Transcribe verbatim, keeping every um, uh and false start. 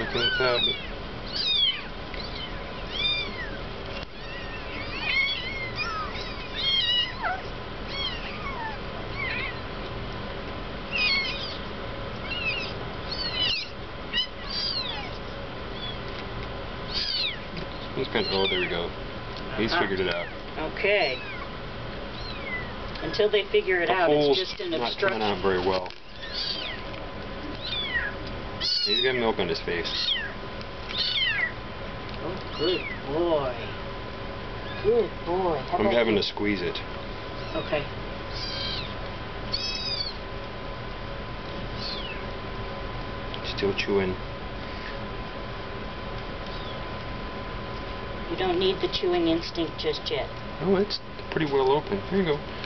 anything like that. But he's kind of, oh, there we go. He's Uh-huh. figured it out. Okay. Until they figure it The out, hole's it's just an not obstruction. coming out very well. He's got milk on his face. Oh, good boy. Good boy. How I'm about having you? to squeeze it. Okay. Still chewing. You don't need the chewing instinct just yet. Oh, it's pretty well open. There you go.